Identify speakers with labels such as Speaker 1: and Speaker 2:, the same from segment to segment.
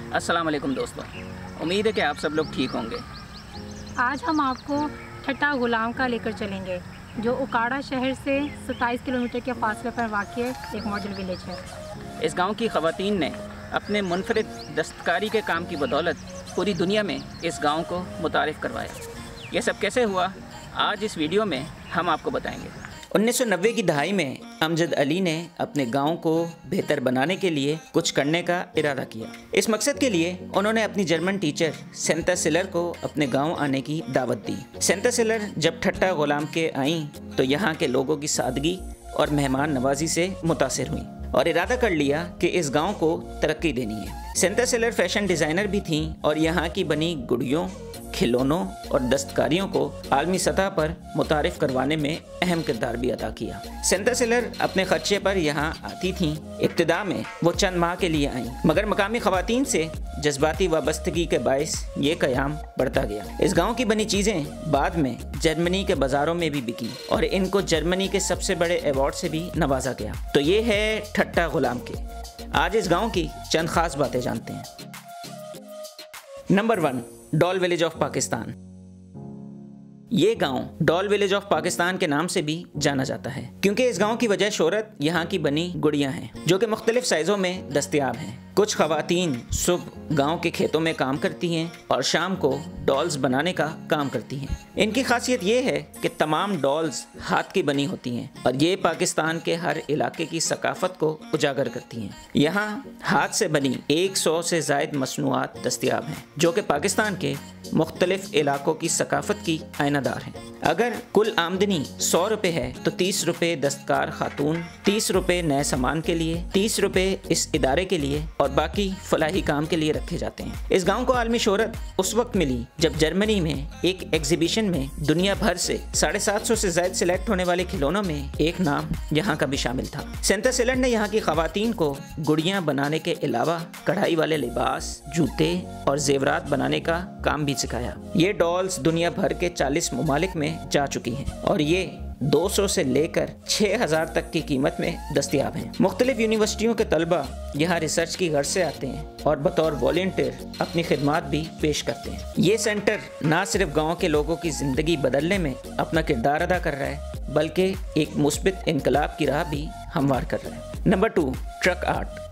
Speaker 1: अस्सलाम वालेकुम दोस्तों, उम्मीद है कि आप सब लोग ठीक होंगे।
Speaker 2: आज हम आपको ठट्टा गुलाम का लेकर चलेंगे, जो उकाड़ा शहर से 27 किलोमीटर के फासले पर वाक़ एक मॉडल विलेज है।
Speaker 1: इस गांव की ख़वातीन ने अपने मुनफरिद दस्तकारी के काम की बदौलत पूरी दुनिया में इस गांव को मुतारिफ़ करवाया। ये सब कैसे हुआ, आज इस वीडियो में हम आपको बताएंगे। 1990 की दहाई में अमजद अली ने अपने गांव को बेहतर बनाने के लिए कुछ करने का इरादा किया। इस मकसद के लिए उन्होंने अपनी जर्मन टीचर सेंता सिलर को अपने गांव आने की दावत दी। सेंता सिलर जब ठट्टा गुलाम के आईं तो यहाँ के लोगों की सादगी और मेहमान नवाजी से मुतासिर हुई और इरादा कर लिया कि इस गांव को तरक्की देनी है। सेंता सिलर फैशन डिज़ाइनर भी थीं और यहाँ की बनी गुड़ियों, खिलौनों और दस्तकारियों को आलमी सतह पर मुतारिफ करवाने में अहम किरदार भी अदा किया। सेंता सिलर अपने खर्चे पर यहाँ आती थीं। इब्तिदा में वो चंद माह के लिए आईं, मगर मकामी खवातीन से जज्बाती वाबस्तगी के बायस ये क़याम बढ़ता गया। इस गांव की बनी चीज़ें बाद में जर्मनी के बाज़ारों में भी बिकी और इनको जर्मनी के सबसे बड़े अवार्ड से भी नवाजा गया। तो ये है ठट्टा गुलाम के। आज इस गाँव की चंद ख़ास बातें जानते हैं। Number 1, doll village of Pakistan. ये गांव डॉल विलेज ऑफ पाकिस्तान के नाम से भी जाना जाता है क्योंकि इस गांव की वजह शोहरत यहाँ की बनी गुड़ियाँ हैं जो कि मुख्तलिफ साइज़ों में दस्तयाब हैं। कुछ खवातीन सुबह गांव के खेतों में काम करती हैं और शाम को डॉल्स बनाने का काम करती हैं। इनकी खासियत ये है कि तमाम डॉल्स हाथ की बनी होती हैं और ये पाकिस्तान के हर इलाके की सकाफत को उजागर करती हैं। यहाँ हाथ से बनी 100 से ज़ायद मसनूआत दस्तयाब हैं जो कि पाकिस्तान के मुख्तलिफ इलाकों की सकाफत की आयनादार हैं। अगर कुल आमदनी 100 रुपये है तो 30 रुपये दस्तकार खातून, 30 रुपये नए सामान के लिए, 30 रुपये इस इदारे के लिए और बाकी फलाही काम के लिए रखे जाते हैं। इस गांव को आलमी शोहरत उस वक्त मिली जब जर्मनी में एक एग्जीबिशन में दुनिया भर से 750 से ज़ायद सिलेक्ट होने वाले खिलौनों में एक नाम यहाँ का भी शामिल था। सेंता सिलर ने यहाँ की खवातीन को गुड़ियाँ बनाने के अलावा कढ़ाई वाले लिबास, जूते और जेवरात बनाने का काम भी सिखाया। ये डॉल्स दुनिया भर के 40 ममालिक में जा चुकी हैं और ये 200 से लेकर 6000 तक की कीमत में दस्तयाब हैं। मुख्तलिफ यूनिवर्सिटियों के तलबा यहाँ रिसर्च की गर्ज से आते हैं और बतौर वॉलंटियर अपनी खिदमात भी पेश करते हैं। ये सेंटर ना सिर्फ गाँव के लोगों की ज़िंदगी बदलने में अपना किरदार अदा कर रहा है बल्कि एक मुस्बित इनकलाब की राह भी हमवार कर रहा है। Number 2, truck art.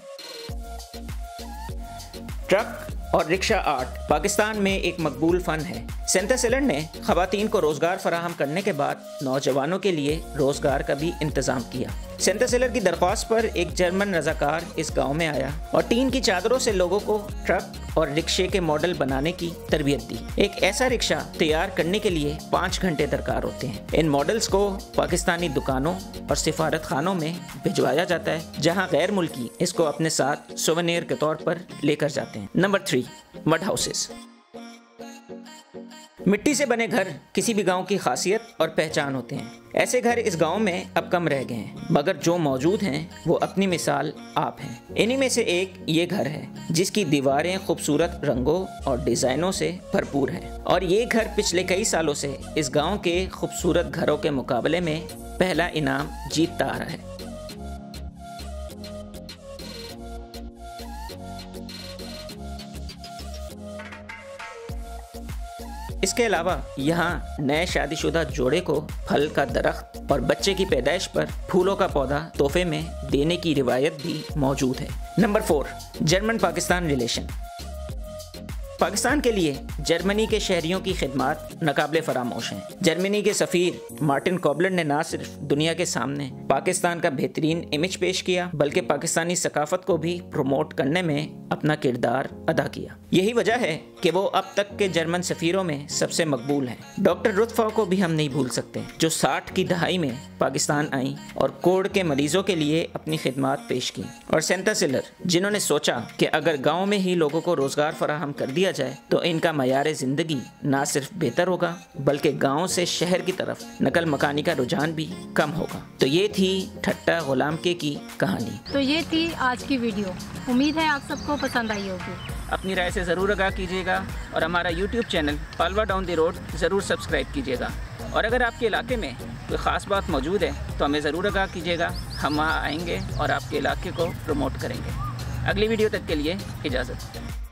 Speaker 1: ट्रक और रिक्शा आर्ट पाकिस्तान में एक मकबूल फ़न है। सेंता सिलर ने ख़वातीन को रोज़गार फराहम करने के बाद नौजवानों के लिए रोज़गार का भी इंतज़ाम किया। सेंता सिलर की दरख्वास्त पर एक जर्मन रज़ाकार इस गांव में आया और टीन की चादरों से लोगों को ट्रक और रिक्शे के मॉडल बनाने की तरबियत दी। एक ऐसा रिक्शा तैयार करने के लिए 5 घंटे दरकार होते हैं। इन मॉडल्स को पाकिस्तानी दुकानों और सिफारत खानों में भिजवाया जाता है जहां गैर मुल्की इसको अपने साथ सोवेनियर के तौर पर लेकर जाते हैं। Number 3, mud houses. मिट्टी से बने घर किसी भी गांव की खासियत और पहचान होते हैं। ऐसे घर इस गांव में अब कम रह गए हैं मगर जो मौजूद हैं वो अपनी मिसाल आप हैं। इन्हीं में से एक ये घर है जिसकी दीवारें खूबसूरत रंगों और डिज़ाइनों से भरपूर हैं और ये घर पिछले कई सालों से इस गांव के खूबसूरत घरों के मुकाबले में पहला इनाम जीतता आ रहा है। इसके अलावा यहाँ नए शादीशुदा जोड़े को फल का दरख्त और बच्चे की पैदाइश पर फूलों का पौधा तोहफे में देने की रिवायत भी मौजूद है। Number 4, German Pakistan relation. Pakistan के लिए जर्मनी के शहरियों की खिदमत नाकाबिले फरामोश हैं। जर्मनी के सफ़ीर मार्टिन कॉबलर ने ना सिर्फ दुनिया के सामने पाकिस्तान का बेहतरीन इमेज पेश किया बल्कि पाकिस्तानी सकाफत को भी प्रमोट करने में अपना किरदार अदा किया। यही वजह है कि वो अब तक के जर्मन सफ़ीरों में सबसे मकबूल हैं। डॉक्टर रुतफ़ा को भी हम नहीं भूल सकते जो 60 की दहाई में पाकिस्तान आई और कोढ़ के मरीजों के लिए अपनी खिदमत पेश की। और सेंता सिलर जिन्होंने सोचा कि अगर गाँव में ही लोगों को रोज़गार फराहम कर दिया जाए तो इनका मयार ज़िंदगी ना सिर्फ बेहतर होगा बल्कि गांव से शहर की तरफ नकल मकानी का रुझान भी कम होगा। तो ये थी ठट्टा गुलाम के की कहानी।
Speaker 2: तो ये थी आज की वीडियो। उम्मीद है आप सबको पसंद आई होगी।
Speaker 1: अपनी राय से ज़रूर आगाह कीजिएगा और हमारा YouTube channel Palwa down the road ज़रूर सब्सक्राइब कीजिएगा। और अगर आपके इलाके में कोई ख़ास बात मौजूद है तो हमें ज़रूर आगाह कीजिएगा। हम वहाँ आएंगे और आपके इलाके को प्रमोट करेंगे। اگلی ویڈیو تک کے لیے اجازت۔